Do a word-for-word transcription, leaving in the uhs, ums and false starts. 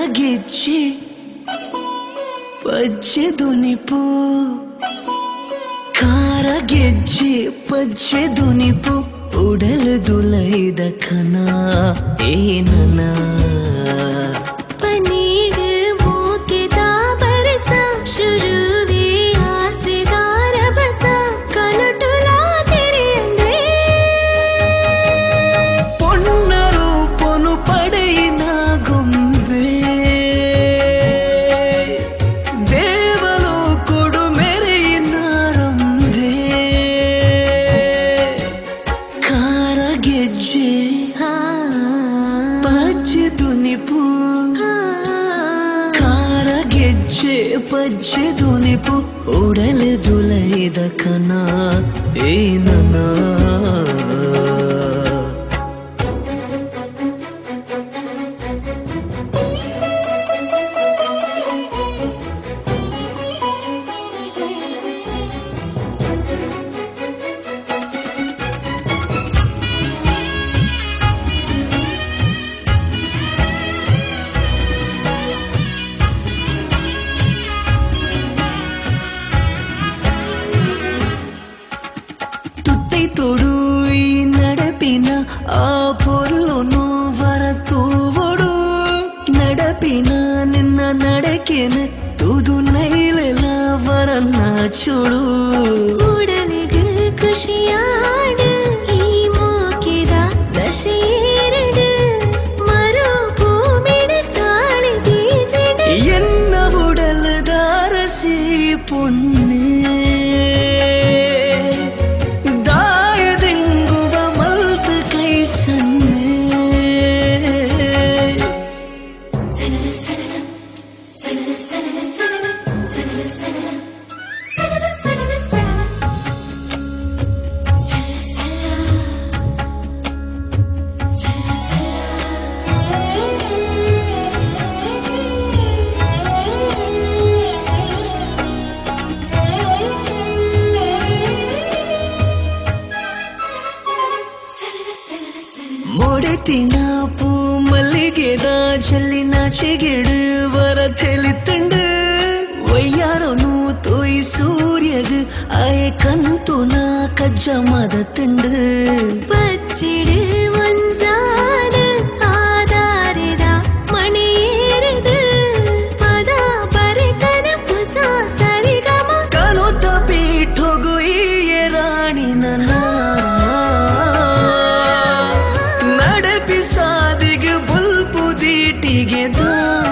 ಗೆಜ್ಜೆ ಪಜ್ಜೆ ದುನಿಪು ಕಾರ ಗೆಜ್ಜೆ ಪಜ್ಜೆ ದುನಿಪು ಉಡಲು ದುಲೈದ ಕನ ಏನನ ಪನೀಡ್ ಮೂಕೆದ ಬರಸ ಶುರುವೆ ಆಸೆದಾರ ಬಸ ಕಲಟುಲ ತೆರೆಯಂದ್ರೆ ಪೊನ್ನರು ಪೊನು ಪಡೆಯಿನ ಗೊಂಬೆ ದೇವಲು ಕೊಡು ಮೆರೆಯಿನ ರಂಬೆ ಕಾರ ಗೆಜ್ಜೆ ಪಜ್ಜೆ ದುನಿಪು ಕಾರ ಗೆಜ್ಜೆ ಪಜ್ಜೆ ದುನಿಪು ಉಡಲು ದುಲೈದ ಕನ ಏನನ తోడు ఈ నడపిన ఆ పొర్లును వరతూవడు నడపిన నిన్న నడకెన తుదు నైలెల వరన్న చూడు ಉಡಲಿಗೆ ಖುಷಿಯಾಡು ಈ ಮೂಕಿದ ದಶೇರಡು ಮರು ಭೂಮಿಡ ತಾಳಿ ಬೀಜಡು ಎನ್ನ ಉಡಲದಾರಸಿ ಪೊನ್ನೆ ಮೊಡೆತಿನ ಪೂ ಮಲ್ಲಿಗೆದ ಜಲ್ಲಿನ ಚೆಗೆಡು ವರ ತೆಲಿತಂಡು ವಯ್ಯಾರನು ತೋಯಿ ಸೂರ್ಯಗ ಆಯ ಕಂತುನ ಕಜ್ಜ ಮದ ತಂಡು ಪಚ್ಚಿಡು ಒಂಜಾದ ಆಧಾರಿದ ಮಣಿಯೇರಿದು ಪದ ಬರೆಕನ ಪುಸ ಸರಿಗಮ ಕನುತ ಪೀಠೋಗು ಈ ರಾಣಿನ ನಡಪಿ ಸಾದಿಗೆ ಬುಲ್ಪು ದೀಟಿಗೆ ದಾ